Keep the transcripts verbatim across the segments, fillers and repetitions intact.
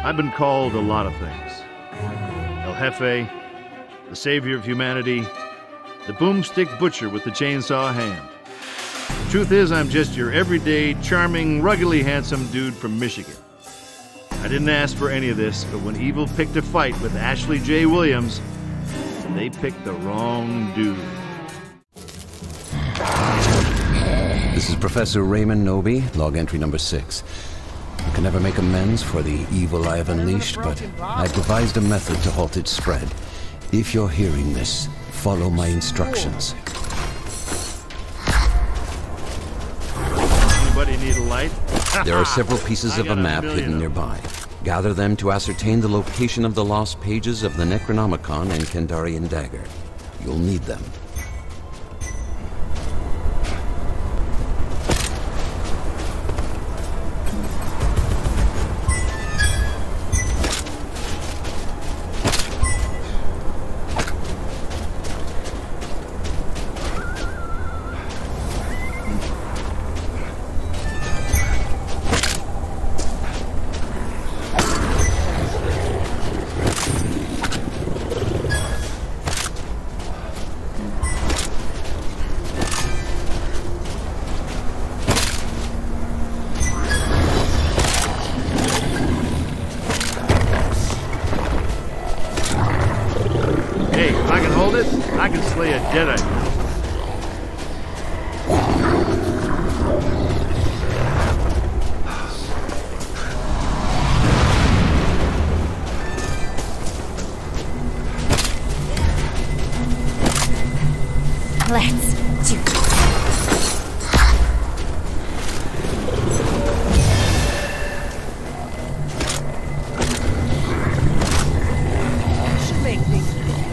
I've been called a lot of things. El Jefe, the savior of humanity, the boomstick butcher with the chainsaw hand. The truth is, I'm just your everyday, charming, ruggedly handsome dude from Michigan. I didn't ask for any of this, but when evil picked a fight with Ashley J. Williams, they picked the wrong dude. This is Professor Raymond Noby, log entry number six. I can never make amends for the evil I have unleashed, but I've devised a method to halt its spread. If you're hearing this, follow my instructions. Anybody need a light? There are several pieces of a map hidden nearby. Gather them to ascertain the location of the lost pages of the Necronomicon and Kandarian Dagger. You'll need them. I can slay a Deadite. Let's do this. Should make things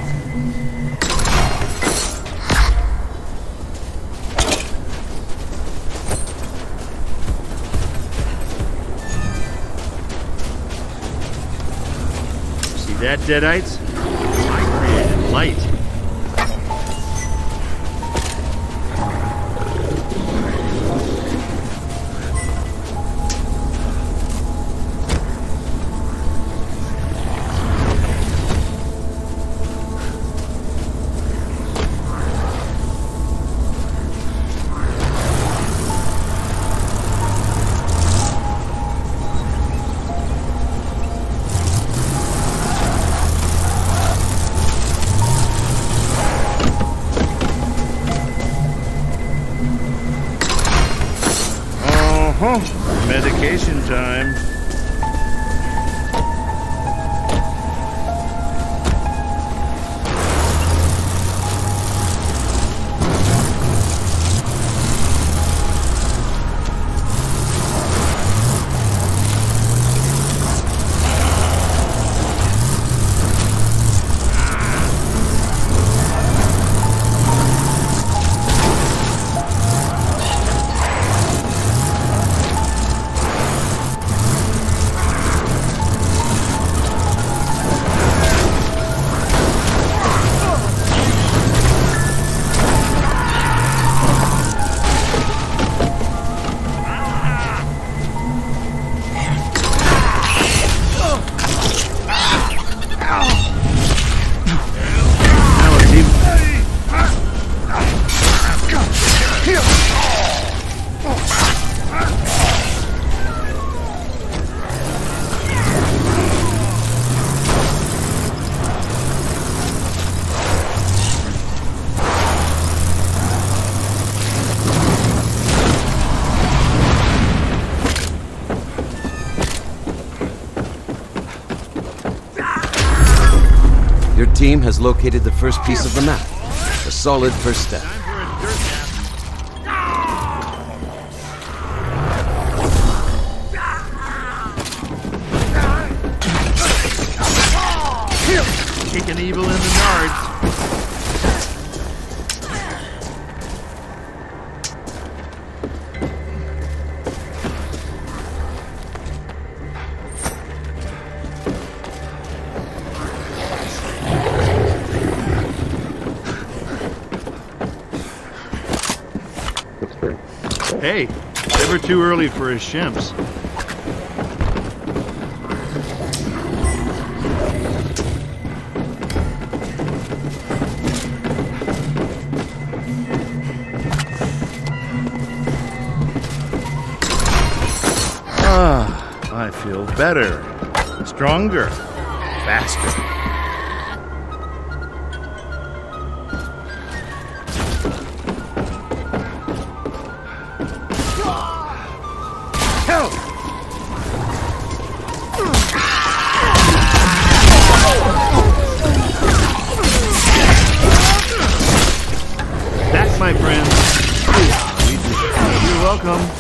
that, Deadites? I created light. Uh-huh. Medication time. Your team has located the first piece of the map. A solid first step. Kicking evil in the nards. Hey, never too early for his shimps. I feel better, stronger, faster. Help! That, my friends, you're welcome.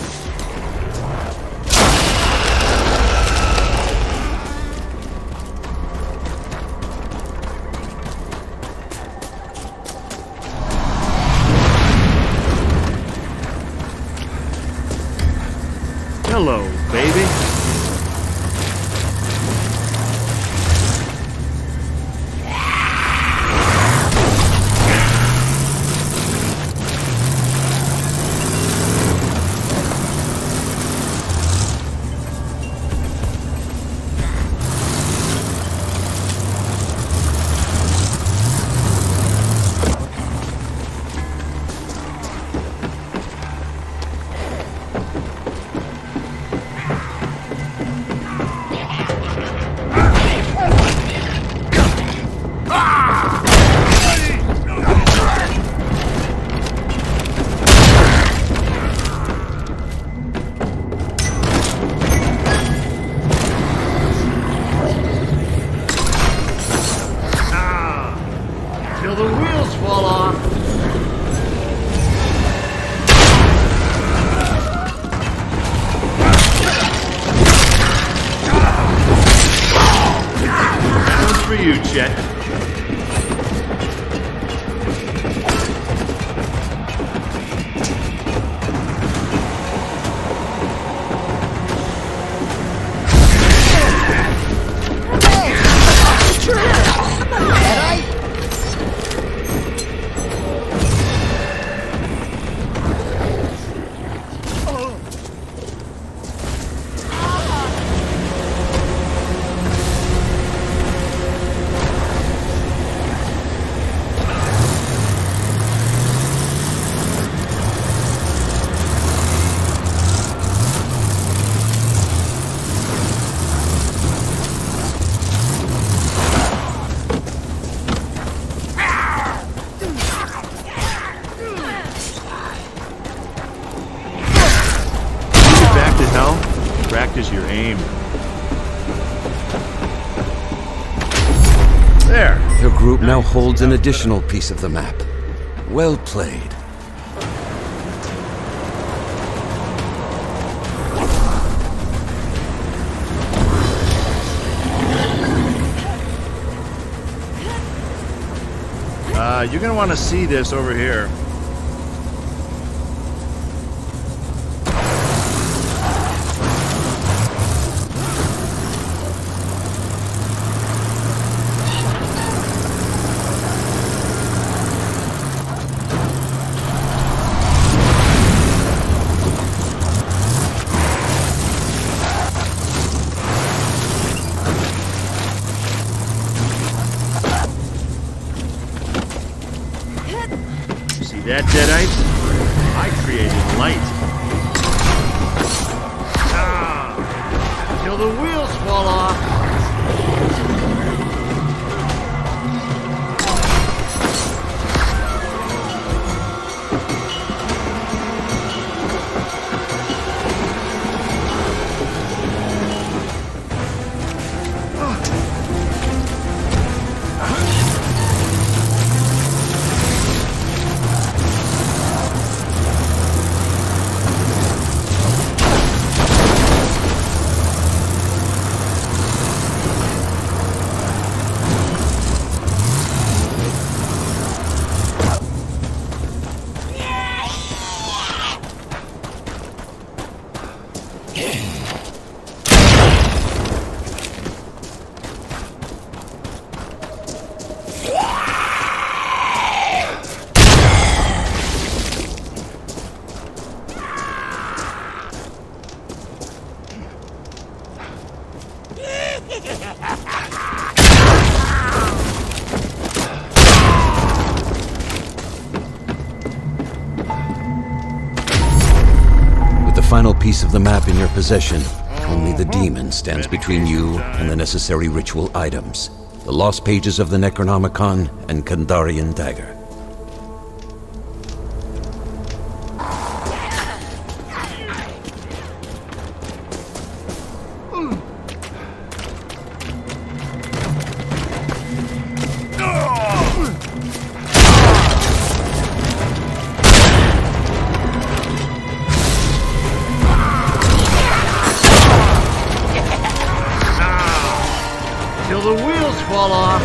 Hello, baby. Till the wheels fall off. That one's for you, Chet. Practice your aim. There. Your group now holds an additional piece of the map. Well played. Uh, you're gonna want to see this over here. See that, Deadite? I created light. Ah! Till the wheels fall off. With the final piece of the map in your possession, Only the demon stands between you and the necessary ritual items. The lost pages of the Necronomicon and Kandarian dagger. Till the wheels fall off.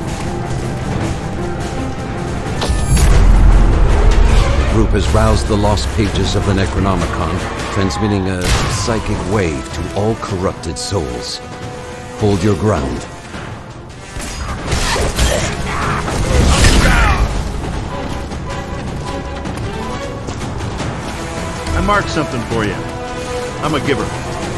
The group has roused the lost pages of the Necronomicon, transmitting a psychic wave to all corrupted souls. Hold your ground. I marked something for you. I'm a giver.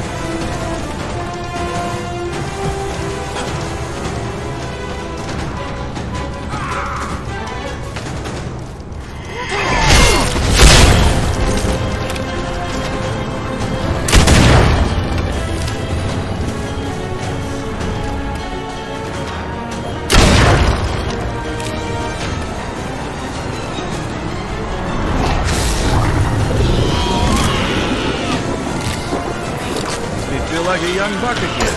Like a young buck again.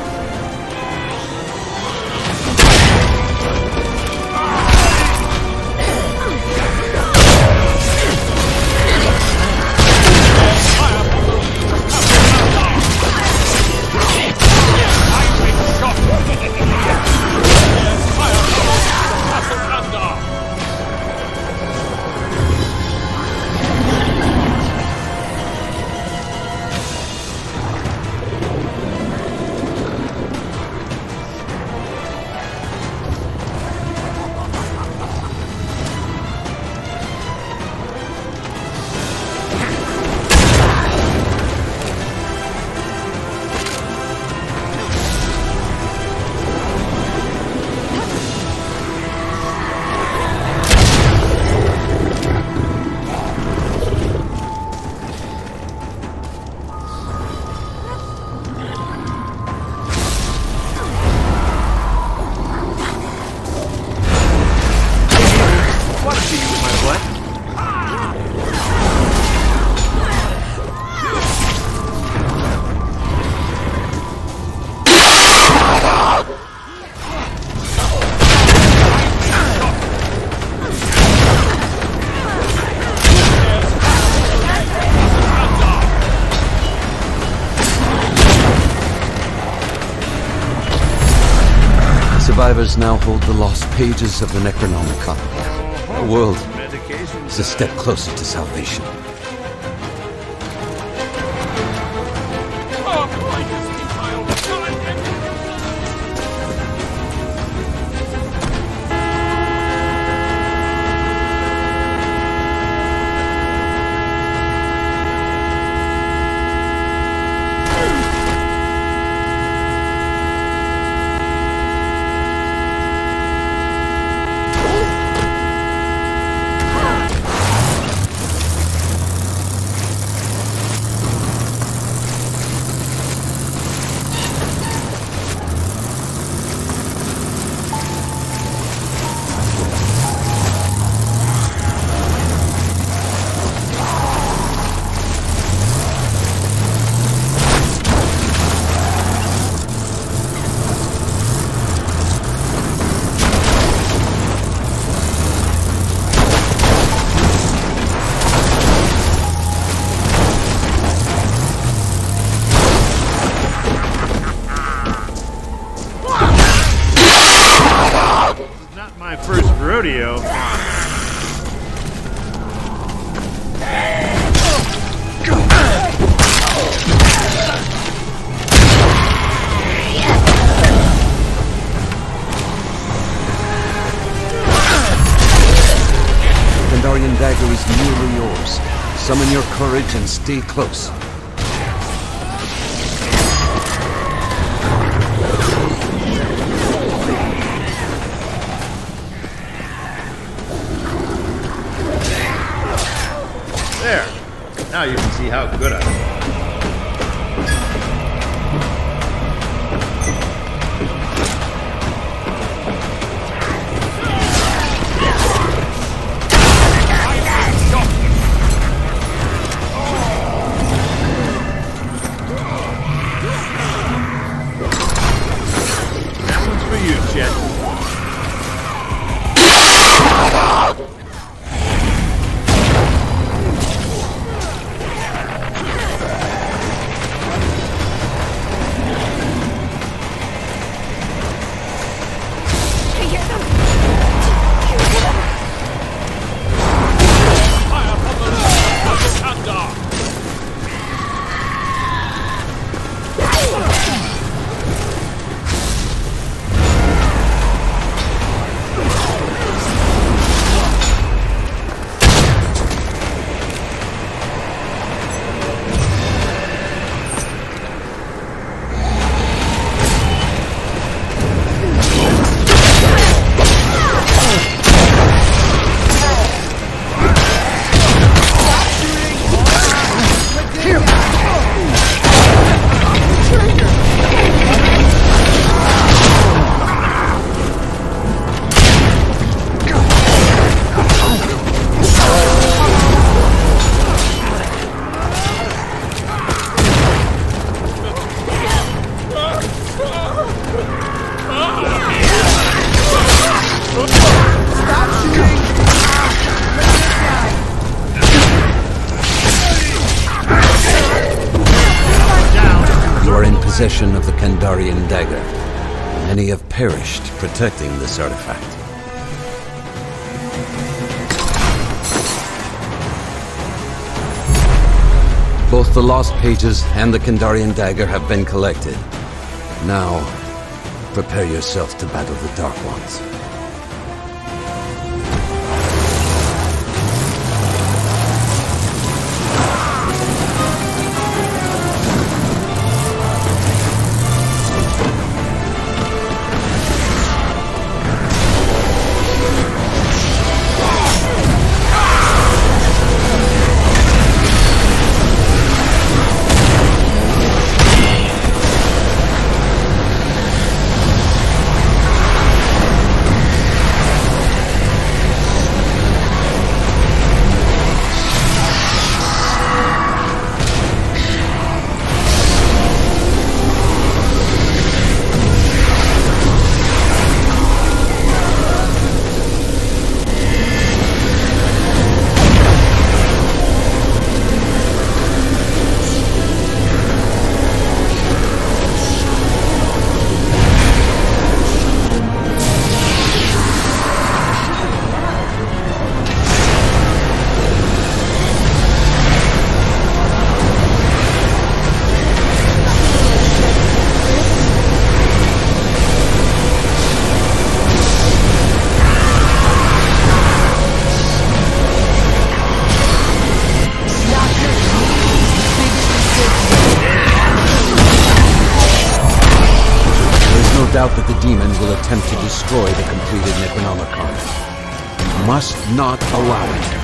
Survivors now hold the lost pages of the Necronomicon. The world is a step closer to salvation. My first rodeo. Kandarian dagger is nearly yours. Summon your courage and stay close. There. Now you can see how good I am. possession of the Kandarian dagger. Many have perished protecting this artifact. Both the Lost Pages and the Kandarian dagger have been collected. Now, prepare yourself to battle the Dark Ones. Doubt that the demon will attempt to destroy the completed Necronomicon. You must not allow it.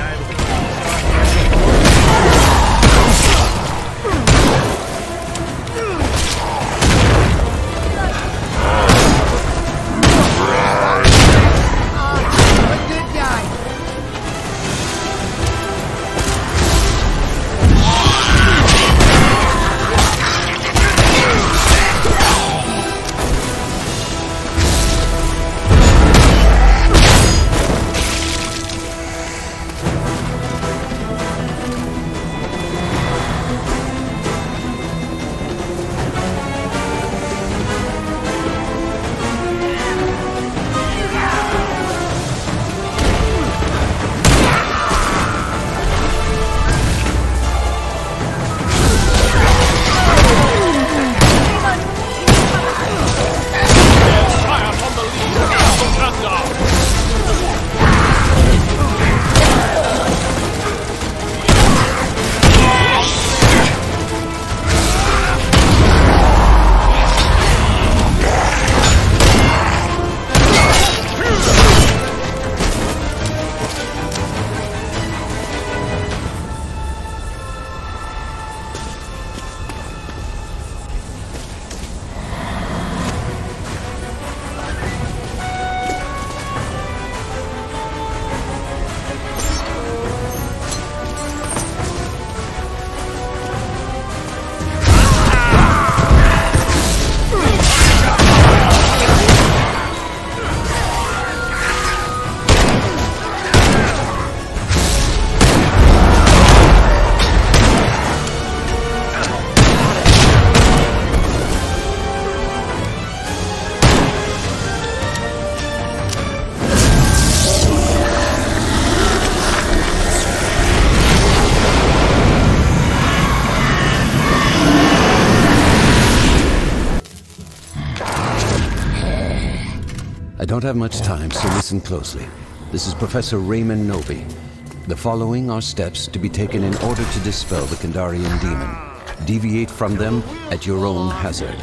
I don't have much time, so listen closely. This is Professor Raymond Knowby. The following are steps to be taken in order to dispel the Kandarian demon. Deviate from them at your own hazard.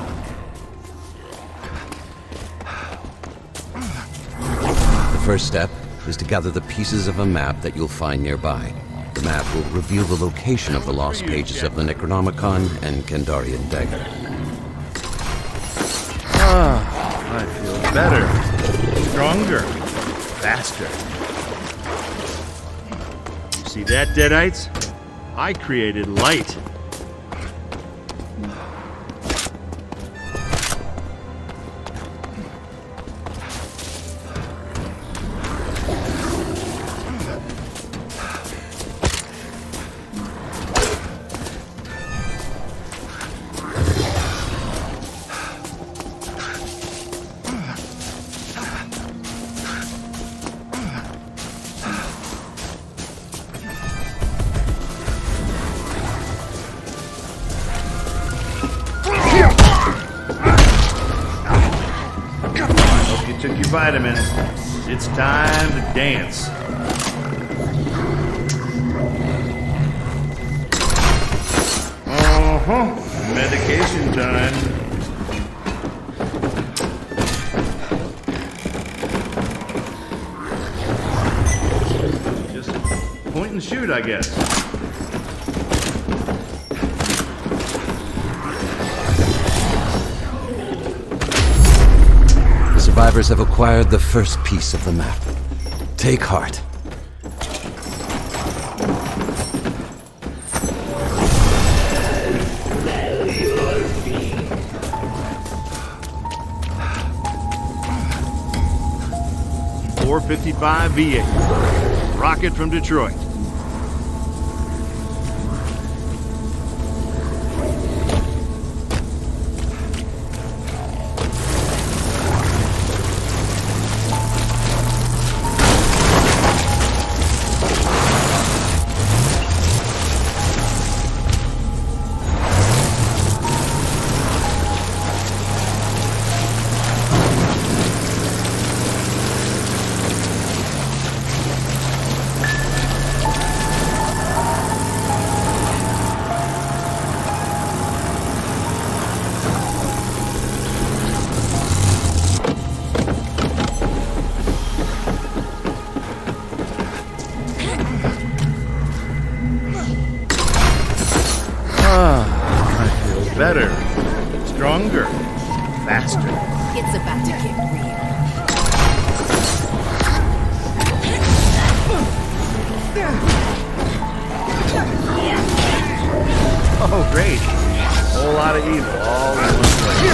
The first step is to gather the pieces of a map that you'll find nearby. The map will reveal the location of the Lost Pages of the Necronomicon and Kandarian dagger. Ah. I feel better, stronger, faster. See that, Deadites? I created light. took your vitamins. It's time to dance. Uh-huh. Medication time. Just point and shoot, I guess. The survivors have acquired the first piece of the map. Take heart. four fifty-five V eight. Rocket from Detroit. Better, stronger, faster. It's about to get real. Oh, great. Whole lot of evil all in one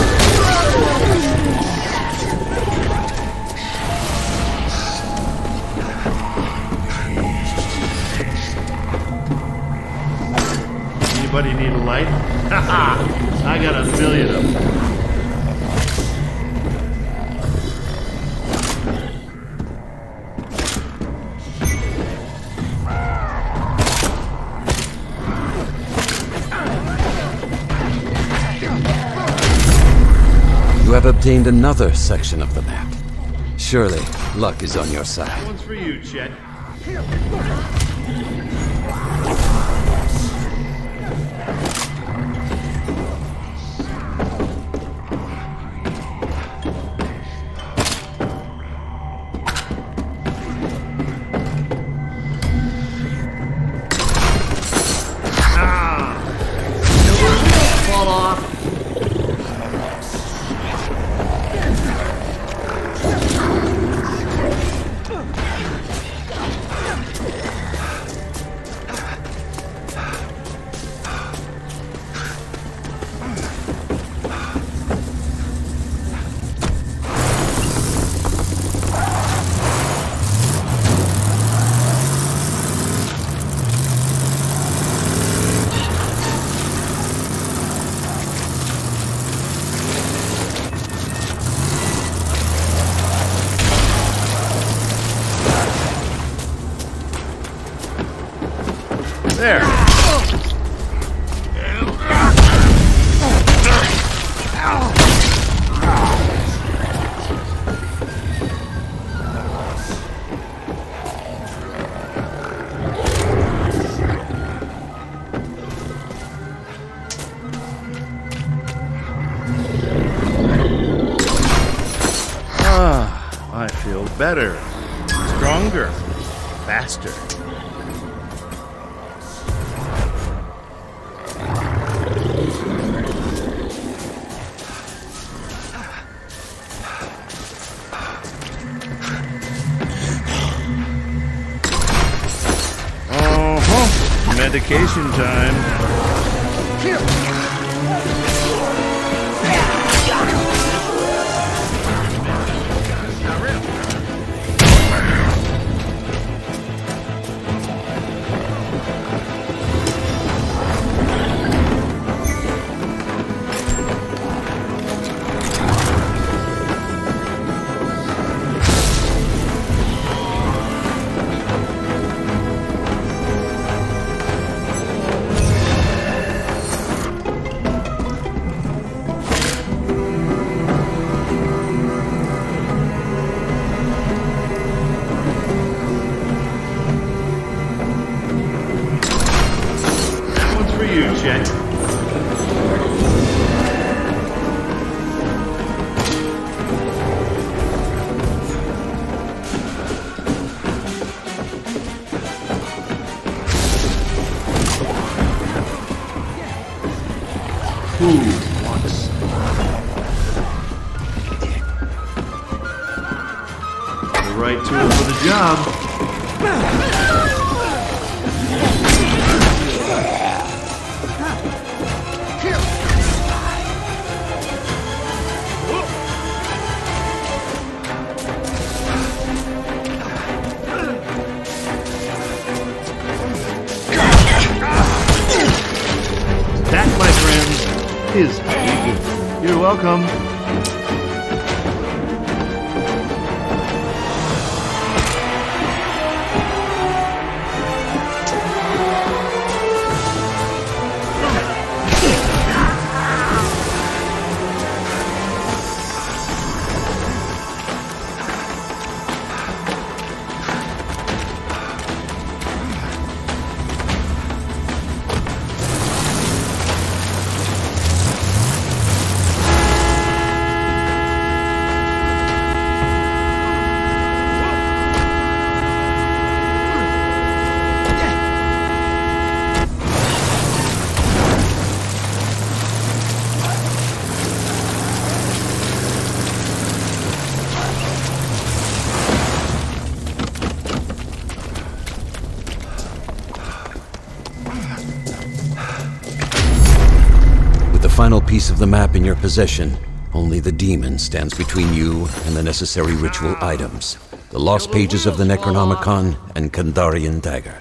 place. Anybody need a light? Haha! I got a million of them. You have obtained another section of the map. Surely, luck is on your side. That one's for you, Chet. There. Ah, I feel better, stronger, faster. Medication time. right tool for the job. That, my friends, is how we do. You're welcome. Final piece of the map in your possession. Only the demon stands between you and the necessary ritual items. The lost pages of the Necronomicon and Kandarian dagger.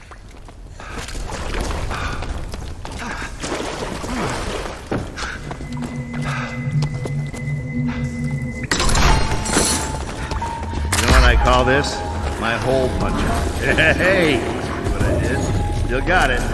You know what I call this? My hole puncher. Hey! See what I did? Still got it.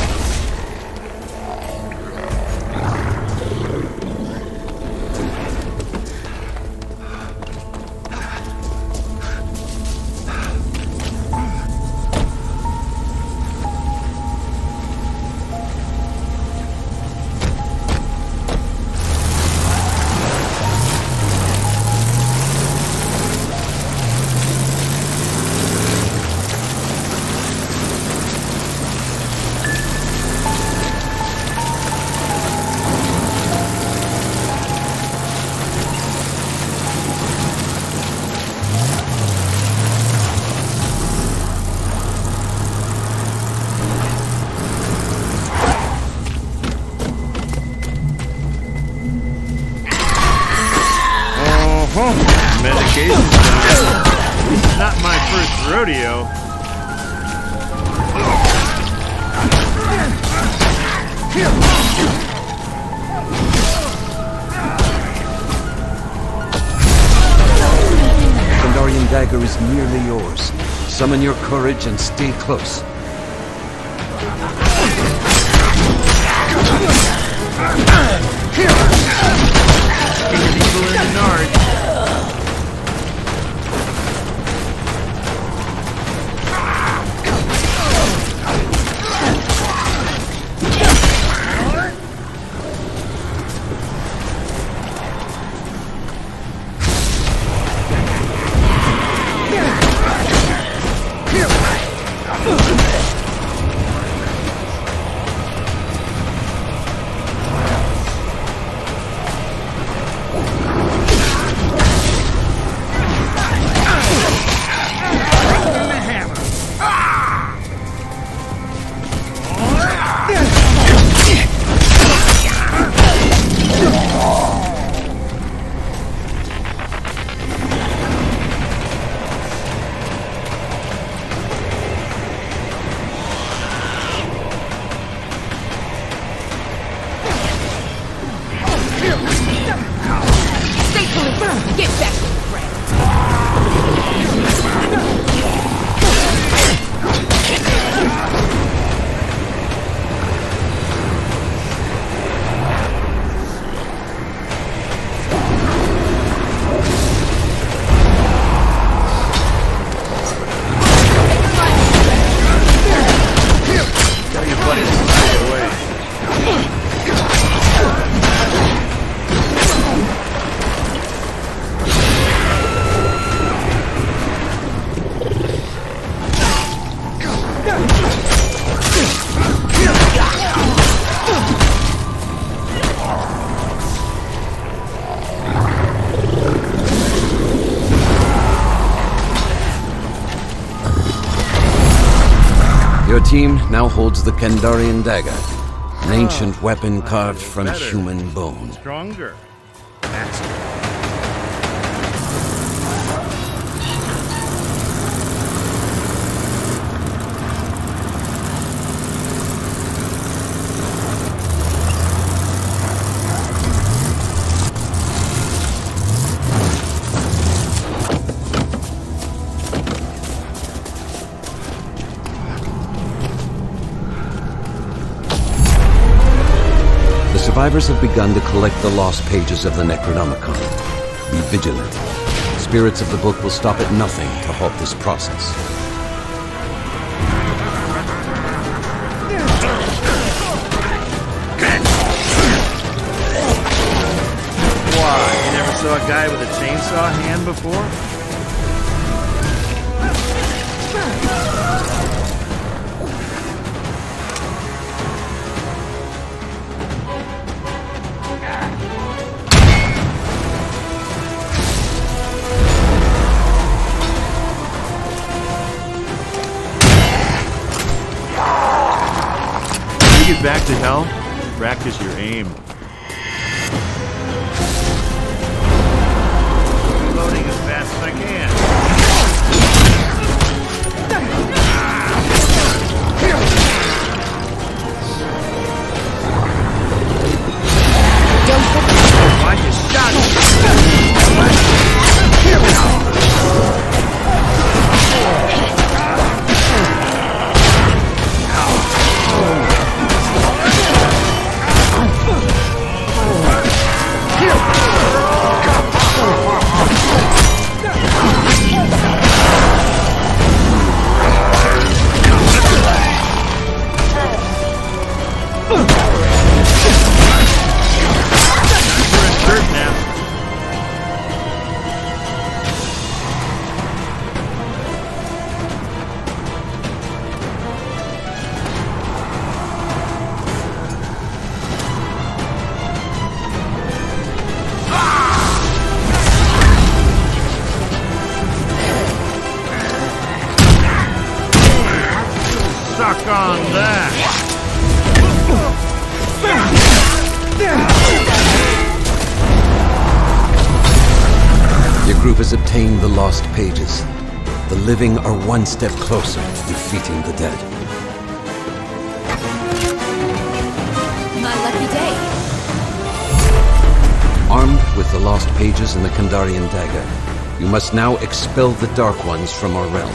Medication. This is not my first rodeo. Kandarian dagger is nearly yours. Summon your courage and stay close. Evil in the Nard. Get back to the ground. Tell your buddies to stay away. Your team now holds the Kandarian dagger, an ancient weapon carved from Better. human bone. Stronger. Faster. Survivors have begun to collect the lost pages of the Necronomicon. Be vigilant. Spirits of the book will stop at nothing to halt this process. Why? You never saw a guy with a chainsaw hand before? Back to hell, practice your aim. Reloading as fast as I can. Why you shot me? Suck on that! Your group has obtained the lost pages. The living are one step closer to defeating the dead. My lucky day. Armed with the lost pages and the Kandarian dagger, you must now expel the Dark Ones from our realm.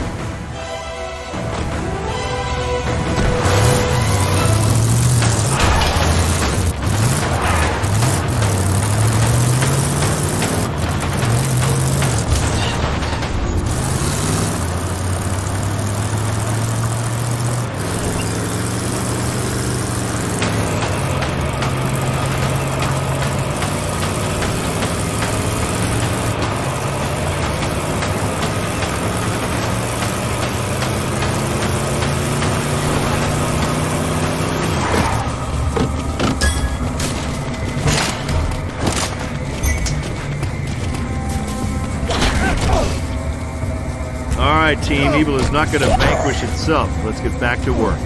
Alright, team, evil is not going to vanquish itself. Let's get back to work.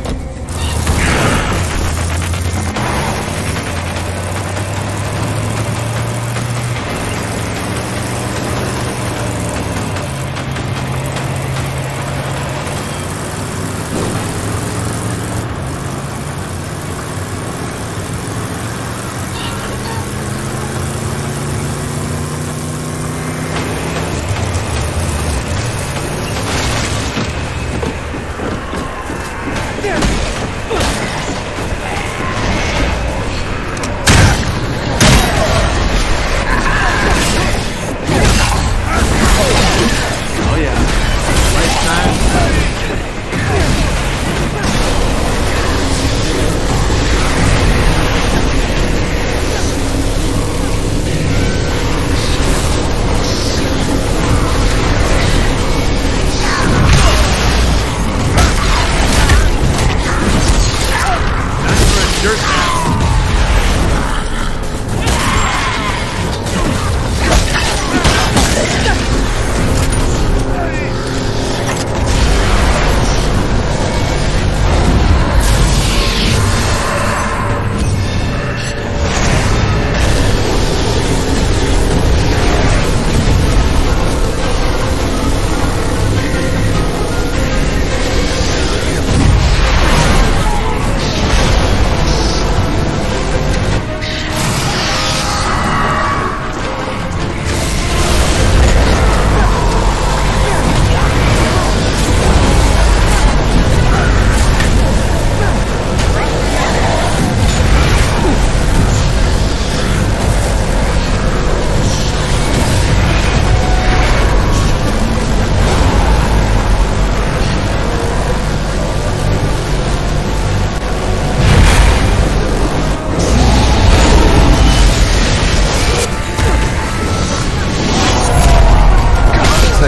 Yeah.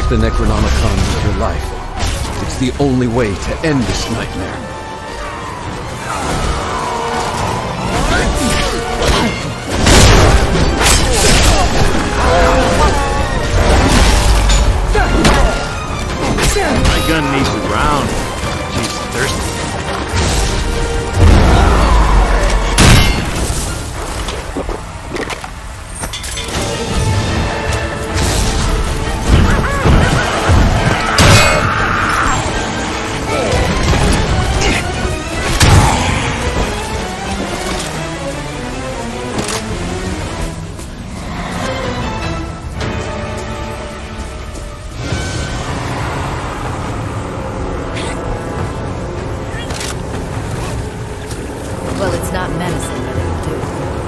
Protect the Necronomicon with your life. It's the only way to end this nightmare. My gun needs a round. She's thirsty. Well, it's not medicine, but it'll do.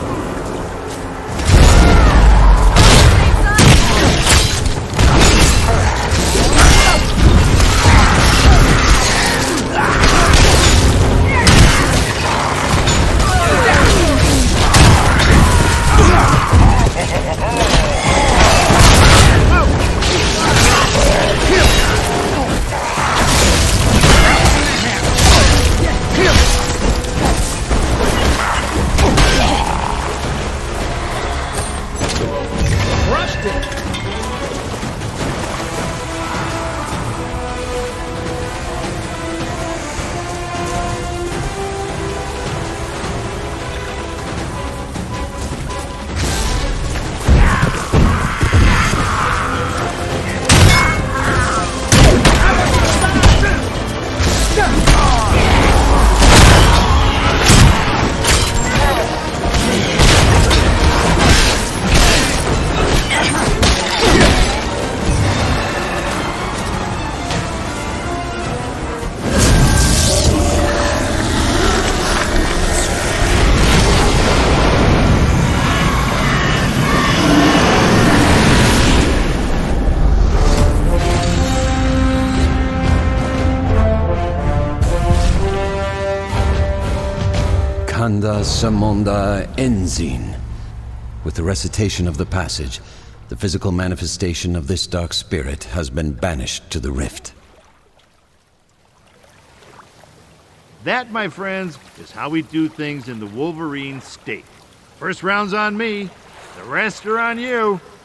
Kanda Samonda Enzin. With the recitation of the passage, the physical manifestation of this dark spirit has been banished to the rift. That, my friends, is how we do things in the Wolverine state. First round's on me, the rest are on you.